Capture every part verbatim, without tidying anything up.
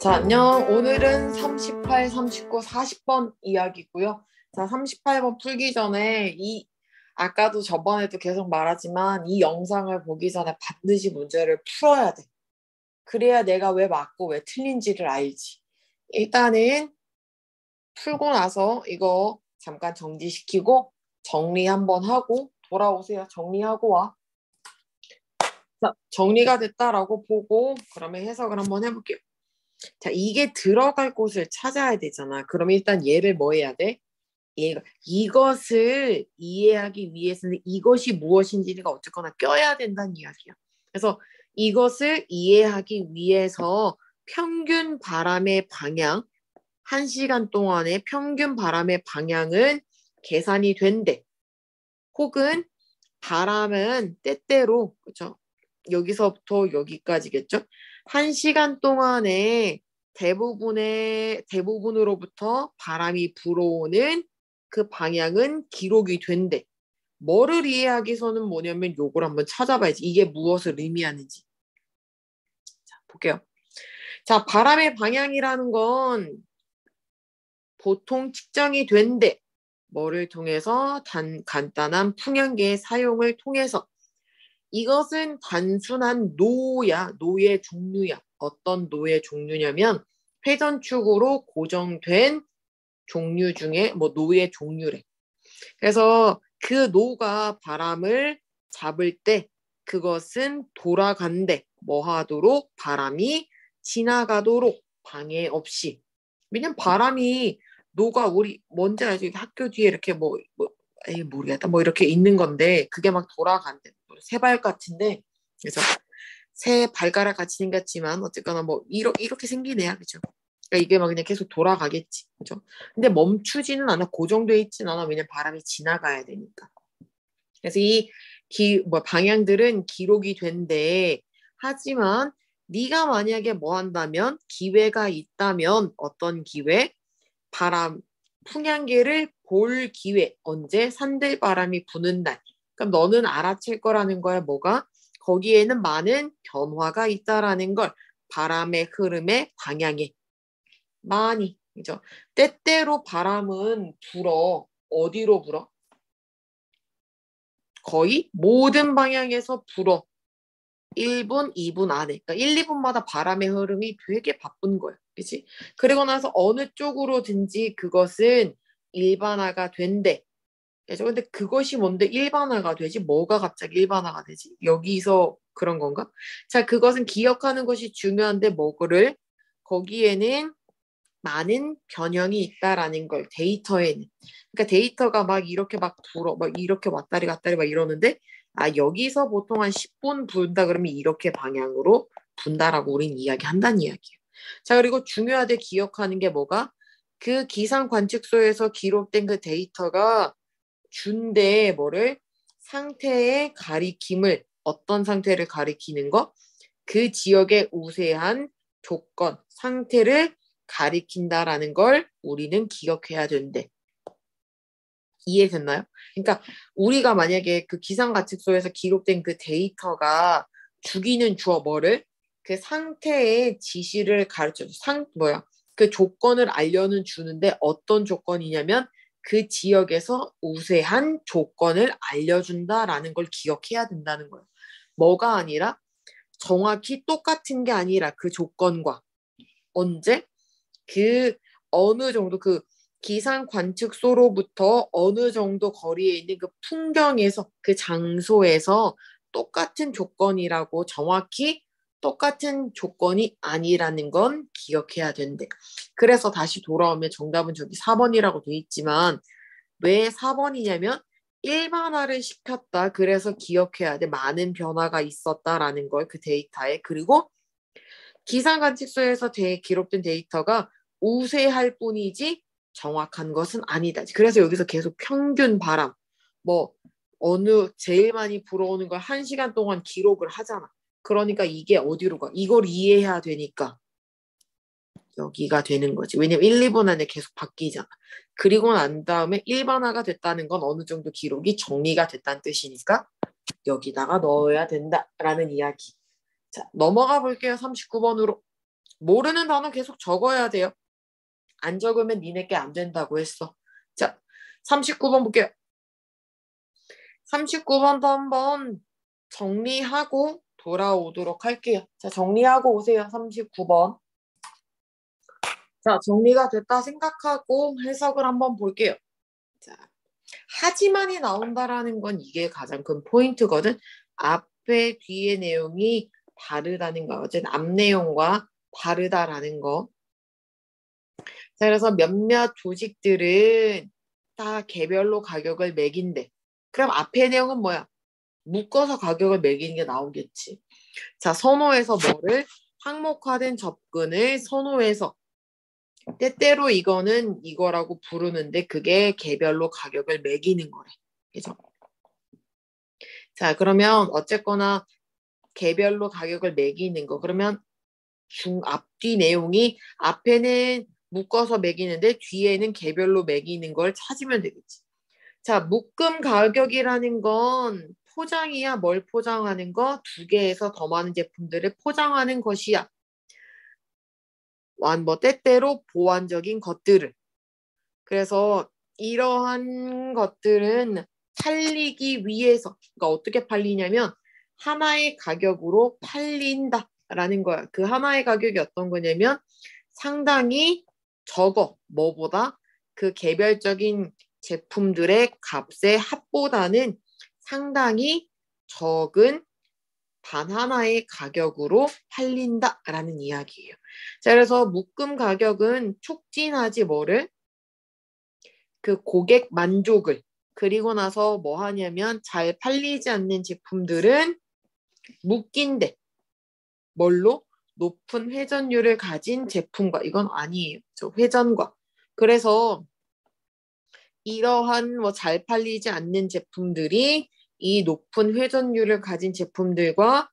자, 안녕. 오늘은 삼십팔, 삼십구, 사십 번 이야기고요. 자, 삼십팔 번 풀기 전에 이 아까도 저번에도 계속 말하지만 이 영상을 보기 전에 반드시 문제를 풀어야 돼. 그래야 내가 왜 맞고 왜 틀린지를 알지. 일단은 풀고 나서 이거 잠깐 정지시키고 정리 한번 하고 돌아오세요. 정리하고 와. 자, 정리가 됐다라고 보고 그러면 해석을 한번 해볼게요. 자, 이게 들어갈 곳을 찾아야 되잖아. 그럼 일단 얘를 뭐 해야 돼? 얘가 이것을 이해하기 위해서는 이것이 무엇인지가 어쨌거나 껴야 된다는 이야기야. 그래서 이것을 이해하기 위해서 평균 바람의 방향, 한 시간 동안의 평균 바람의 방향은 계산이 된대. 혹은 바람은 때때로, 그렇죠? 여기서부터 여기까지겠죠? 한 시간 동안에 대부분의, 대부분으로부터 바람이 불어오는 그 방향은 기록이 된대. 뭐를 이해하기 위해서는 뭐냐면 요걸 한번 찾아봐야지. 이게 무엇을 의미하는지. 자, 볼게요. 자, 바람의 방향이라는 건 보통 측정이 된대. 뭐를 통해서? 단, 간단한 풍향계의 사용을 통해서. 이것은 단순한 노야, 노의 종류야. 어떤 노의 종류냐면 회전축으로 고정된 종류 중에 뭐 노의 종류래. 그래서 그 노가 바람을 잡을 때 그것은 돌아간대. 뭐 하도록? 바람이 지나가도록 방해 없이. 왜냐면 바람이 노가 우리 뭔지 알지? 학교 뒤에 이렇게 뭐, 뭐 에이 모르겠다. 뭐 이렇게 있는 건데 그게 막 돌아간대. 새발 같은데 그래서 새 발가락 같이 생겼지만 어쨌거나 뭐 이렇게 이렇게 생긴 애야, 그죠? 그러니까 이게 막 그냥 계속 돌아가겠지, 그죠? 근데 멈추지는 않아, 고정돼 있지는 않아. 왜냐면 바람이 지나가야 되니까. 그래서 이 기, 뭐 방향들은 기록이 된대. 하지만 네가 만약에 뭐 한다면 기회가 있다면 어떤 기회? 바람 풍향계를 볼 기회. 언제? 산들바람이 부는 날. 그럼 너는 알아챌 거라는 거야. 뭐가? 거기에는 많은 변화가 있다라는 걸. 바람의 흐름의 방향에 많이, 그죠? 때때로 바람은 불어. 어디로 불어? 거의 모든 방향에서 불어. 일 분, 이 분 안에. 그러니까 일, 이 분마다 바람의 흐름이 되게 바쁜 거야. 그치? 그리고 나서 어느 쪽으로든지 그것은 일반화가 된대. 그죠? 근데 그것이 뭔데 일반화가 되지? 뭐가 갑자기 일반화가 되지? 여기서 그런 건가? 자, 그것은 기억하는 것이 중요한데 뭐를? 거기에는 많은 변형이 있다라는 걸 데이터에는. 그러니까 데이터가 막 이렇게 막 불어, 막 이렇게 왔다리 갔다리 막 이러는데 아, 여기서 보통 한 십 분 분다 그러면 이렇게 방향으로 분다라고 우린 이야기한다는 이야기예요. 자, 그리고 중요하게 기억하는 게 뭐가? 그 기상 관측소에서 기록된 그 데이터가 준대 뭐를? 상태의 가리킴을 어떤 상태를 가리키는 거? 그 지역의 우세한 조건, 상태를 가리킨다라는 걸 우리는 기억해야 된대. 이해됐나요? 그러니까 우리가 만약에 그 기상관측소에서 기록된 그 데이터가 주기는 주어 뭐를? 그 상태의 지시를 가르쳐 줘. 상 뭐야? 그 조건을 알려는 주는데 어떤 조건이냐면 그 지역에서 우세한 조건을 알려준다라는 걸 기억해야 된다는 거예요. 뭐가 아니라 정확히 똑같은 게 아니라 그 조건과 언제? 그 어느 정도 그 기상 관측소로부터 어느 정도 거리에 있는 그 풍경에서 그 장소에서 똑같은 조건이라고 정확히 똑같은 조건이 아니라는 건 기억해야 된대. 그래서 다시 돌아오면 정답은 저기 사 번이라고 돼 있지만 왜 사 번이냐면 일반화를 시켰다. 그래서 기억해야 돼. 많은 변화가 있었다라는 걸 그 데이터에. 그리고 기상관측소에서 대, 기록된 데이터가 우세할 뿐이지 정확한 것은 아니다. 그래서 여기서 계속 평균 바람, 뭐 어느 제일 많이 불어오는 걸 한 시간 동안 기록을 하잖아. 그러니까 이게 어디로 가? 이걸 이해해야 되니까 여기가 되는 거지. 왜냐면 일, 이 분 안에 계속 바뀌잖아. 그리고 난 다음에 일반화가 됐다는 건 어느 정도 기록이 정리가 됐다는 뜻이니까 여기다가 넣어야 된다라는 이야기. 자, 넘어가 볼게요. 삼십구 번으로. 모르는 단어 계속 적어야 돼요. 안 적으면 니네께 안 된다고 했어. 자, 삼십구 번 볼게요. 삼십구 번도 한번 정리하고 돌아오도록 할게요. 자, 정리하고 오세요. 삼십구 번. 자, 정리가 됐다 생각하고 해석을 한번 볼게요. 자, 하지만이 나온다라는 건 이게 가장 큰 포인트거든. 앞에 뒤의 내용이 다르다는 거. 어쨌든 앞 내용과 다르다라는 거. 자, 그래서 몇몇 조직들은 다 개별로 가격을 매긴대. 그럼 앞의 내용은 뭐야? 묶어서 가격을 매기는 게 나오겠지. 자, 선호해서 뭐를? 항목화된 접근을 선호해서. 때때로 이거는 이거라고 부르는데 그게 개별로 가격을 매기는 거래. 그죠? 자, 그러면 어쨌거나 개별로 가격을 매기는 거. 그러면 중 앞뒤 내용이 앞에는 묶어서 매기는데 뒤에는 개별로 매기는 걸 찾으면 되겠지. 자, 묶음 가격이라는 건 포장이야. 뭘 포장하는 거? 두 개에서 더 많은 제품들을 포장하는 것이야. 완 뭐 때때로 보완적인 것들을. 그래서 이러한 것들은 팔리기 위해서, 그러니까 어떻게 팔리냐면 하나의 가격으로 팔린다라는 거야. 그 하나의 가격이 어떤 거냐면 상당히 적어. 뭐보다? 그 개별적인 제품들의 값의 합보다는 상당히 적은 단 하나의 가격으로 팔린다라는 이야기예요. 자, 그래서 묶음 가격은 촉진하지 뭐를? 그 고객 만족을. 그리고 나서 뭐 하냐면 잘 팔리지 않는 제품들은 묶인대. 뭘로? 높은 회전율을 가진 제품과. 이건 아니에요. 저 회전과. 그래서 이러한 뭐 잘 팔리지 않는 제품들이 이 높은 회전율을 가진 제품들과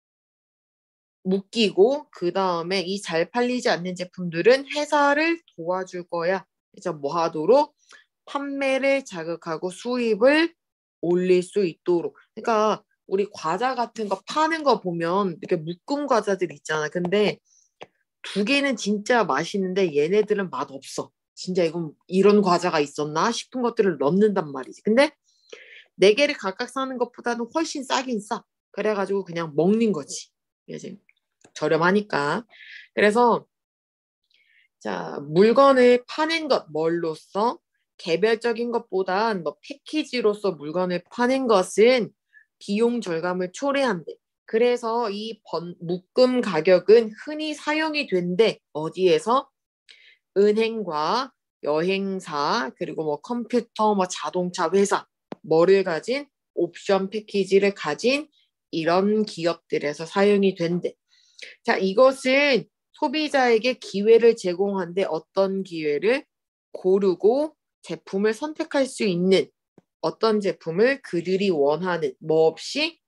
묶이고 그 다음에 이 잘 팔리지 않는 제품들은 회사를 도와줄 거야. 그래서 뭐 하도록? 판매를 자극하고 수입을 올릴 수 있도록. 그러니까 우리 과자 같은 거 파는 거 보면 이렇게 묶음 과자들 있잖아. 근데 두 개는 진짜 맛있는데 얘네들은 맛없어. 진짜 이건 이런 과자가 있었나 싶은 것들을 넣는단 말이지. 근데 네 개를 각각 사는 것보다는 훨씬 싸긴 싸. 그래가지고 그냥 먹는 거지. 이제 저렴하니까. 그래서 자, 물건을 파는 것 뭘로써? 개별적인 것보단 뭐 패키지로서 물건을 파는 것은 비용 절감을 초래한대. 그래서 이 번, 묶음 가격은 흔히 사용이 된대. 어디에서? 은행과 여행사, 그리고 뭐 컴퓨터, 뭐 자동차 회사, 뭐를 가진? 옵션 패키지를 가진 이런 기업들에서 사용이 된대. 자, 이것은 소비자에게 기회를 제공한데 어떤 기회를? 고르고 제품을 선택할 수 있는 어떤 제품을 그들이 원하는 뭐 없이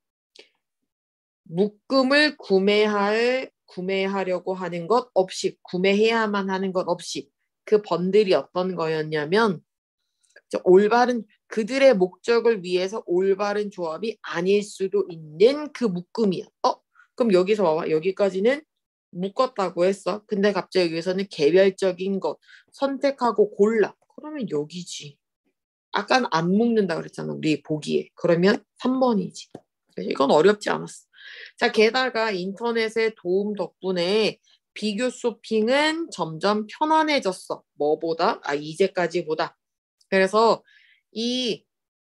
묶음을 구매할 구매하려고 하는 것 없이 구매해야만 하는 것 없이 그 번들이 어떤 거였냐면 올바른 그들의 목적을 위해서 올바른 조합이 아닐 수도 있는 그 묶음이야. 어? 그럼 여기서 봐봐. 여기까지는 묶었다고 했어. 근데 갑자기 여기서는 개별적인 것 선택하고 골라. 그러면 여기지. 아까는 안 묶는다 그랬잖아. 우리 보기에. 그러면 삼 번이지. 이건 어렵지 않았어. 자, 게다가 인터넷의 도움 덕분에 비교 쇼핑은 점점 편안해졌어. 뭐보다? 아, 이제까지보다. 그래서 이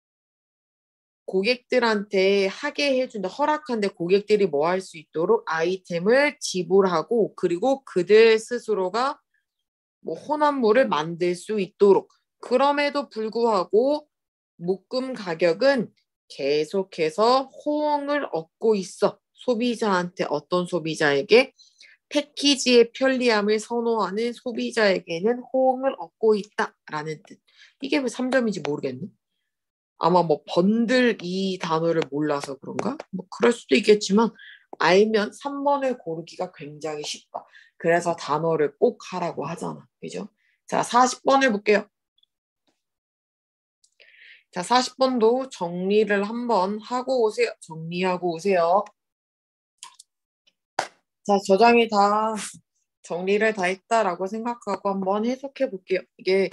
고객들한테 하게 해준다, 허락한데 고객들이 뭐 할 수 있도록 아이템을 지불하고 그리고 그들 스스로가 뭐 혼합물을 만들 수 있도록. 그럼에도 불구하고 묶음 가격은 계속해서 호응을 얻고 있어. 소비자한테 어떤 소비자에게? 패키지의 편리함을 선호하는 소비자에게는 호응을 얻고 있다라는 뜻. 이게 왜 삼 점인지 모르겠네. 아마 뭐 번들 이 단어를 몰라서 그런가? 뭐 그럴 수도 있겠지만 알면 삼 번을 고르기가 굉장히 쉽다. 그래서 단어를 꼭 하라고 하잖아. 그죠? 자, 사십 번을 볼게요. 자, 사십 번도 정리를 한번 하고 오세요. 정리하고 오세요. 자, 저장이 다 정리를 다 했다라고 생각하고 한번 해석해 볼게요. 이게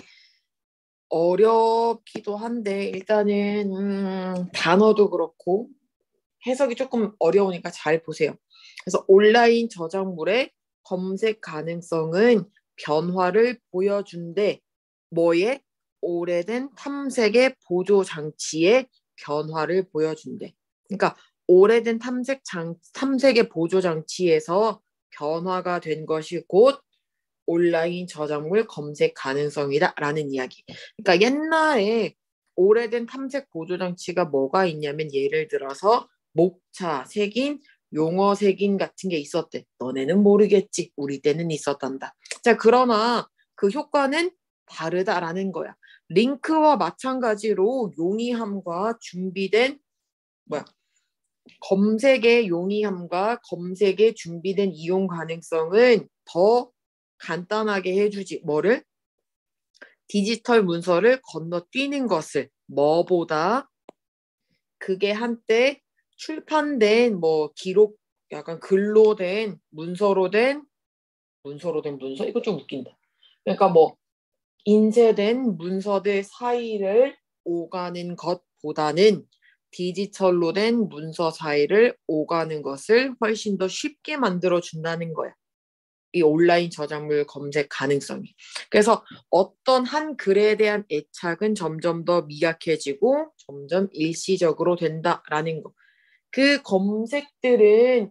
어렵기도 한데 일단은 음, 단어도 그렇고 해석이 조금 어려우니까 잘 보세요. 그래서 온라인 저작물의 검색 가능성은 변화를 보여준대. 뭐에? 오래된 탐색의 보조 장치의 변화를 보여준대. 그러니까 오래된 탐색 장, 탐색의 보조 장치에서 변화가 된 것이 곧 온라인 저작물 검색 가능성이다라는 이야기. 그러니까 옛날에 오래된 탐색 보조 장치가 뭐가 있냐면 예를 들어서 목차 색인, 용어 색인 같은 게 있었대. 너네는 모르겠지. 우리 때는 있었단다. 자, 그러나 그 효과는 다르다라는 거야. 링크와 마찬가지로 용이함과 준비된 뭐야? 검색의 용이함과 검색에 준비된 이용 가능성은 더 간단하게 해주지. 뭐를? 디지털 문서를 건너뛰는 것을 뭐보다 그게 한때 출판된 뭐 기록 약간 글로 된 문서로 된 문서로 된 문서 이거 좀 웃긴다. 그러니까 뭐 인쇄된 문서들 사이를 오가는 것보다는 디지털로 된 문서 사이를 오가는 것을 훨씬 더 쉽게 만들어 준다는 거야. 이 온라인 저작물 검색 가능성이. 그래서 어떤 한 글에 대한 애착은 점점 더 미약해지고 점점 일시적으로 된다라는 거. 그 검색들은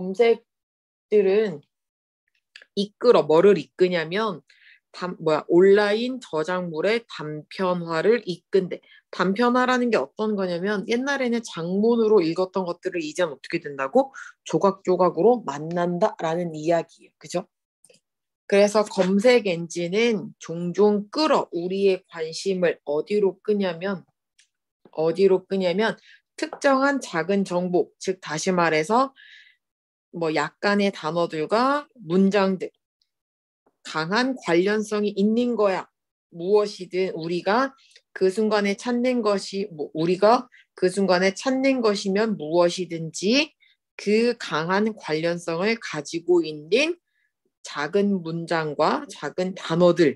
검색들은 이끌어 뭐를 이끄냐면 단, 뭐야 온라인 저작물의 단편화를 이끈대. 단편화라는 게 어떤 거냐면 옛날에는 장문으로 읽었던 것들을 이제는 어떻게 된다고? 조각조각으로 만난다라는 이야기예요. 그죠? 그래서 검색 엔진은 종종 끌어 우리의 관심을 어디로 끄냐면 어디로 끄냐면 특정한 작은 정보, 즉 다시 말해서 뭐 약간의 단어들과 문장들 강한 관련성이 있는 거야. 무엇이든 우리가 그 순간에 찾는 것이 뭐 우리가 그 순간에 찾는 것이면 무엇이든지 그 강한 관련성을 가지고 있는 작은 문장과 작은 단어들에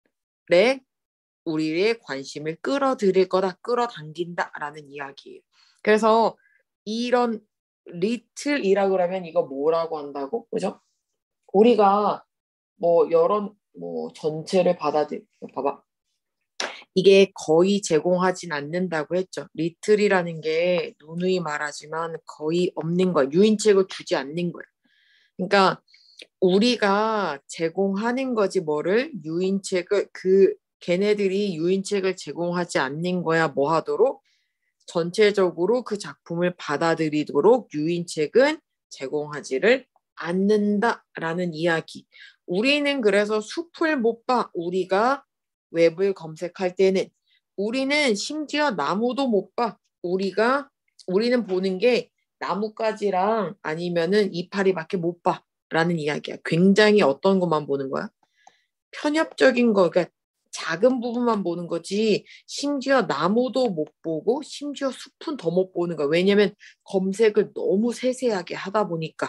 우리의 관심을 끌어들일 거다, 끌어당긴다라는 이야기예요. 그래서 이런 리틀이라고 그러면 이거 뭐라고 한다고? 그죠? 우리가 뭐 여러 뭐 전체를 받아들여 봐봐. 이게 거의 제공하진 않는다고 했죠. 리틀이라는 게 누누이 말하지만 거의 없는 거야. 유인책을 주지 않는 거야. 그러니까 우리가 제공하는 거지 뭐를 유인책을 그 걔네들이 유인책을 제공하지 않는 거야 뭐 하도록 전체적으로 그 작품을 받아들이도록 유인책은 제공하지를 않는다라는 이야기. 우리는 그래서 숲을 못 봐. 우리가 웹을 검색할 때는 우리는 심지어 나무도 못 봐. 우리가 우리는 보는 게 나뭇가지랑 아니면은 이파리밖에 못 봐. 라는 이야기야. 굉장히 어떤 것만 보는 거야? 편협적인 거, 그러니까 작은 부분만 보는 거지 심지어 나무도 못 보고 심지어 숲은 더 못 보는 거야. 왜냐면 검색을 너무 세세하게 하다 보니까.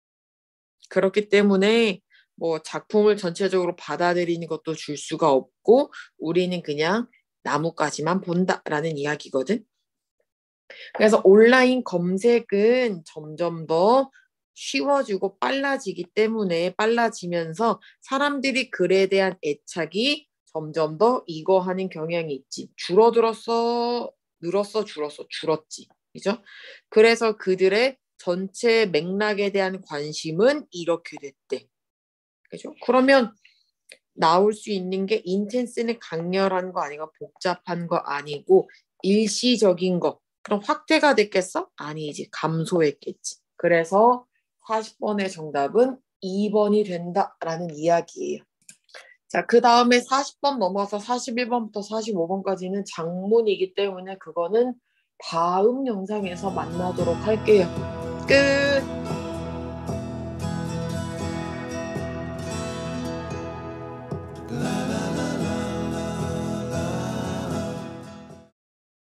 그렇기 때문에 뭐 작품을 전체적으로 받아들이는 것도 줄 수가 없고 우리는 그냥 나뭇가지만 본다라는 이야기거든. 그래서 온라인 검색은 점점 더 쉬워지고 빨라지기 때문에 빨라지면서 사람들이 글에 대한 애착이 점점 더 이거 하는 경향이 있지. 줄어들었어, 늘었어, 줄었어, 줄었지. 그죠? 그래서 그들의 전체 맥락에 대한 관심은 이렇게 됐대. 그죠? 그러면 나올 수 있는 게 인텐스는 강렬한 거 아니고 복잡한 거 아니고 일시적인 거. 그럼 확대가 됐겠어? 아니지. 감소했겠지. 그래서 사십 번의 정답은 이 번이 된다라는 이야기예요. 자, 그 다음에 사십 번 넘어서 사십일 번부터 사십오 번까지는 장문이기 때문에 그거는 다음 영상에서 만나도록 할게요. 끝!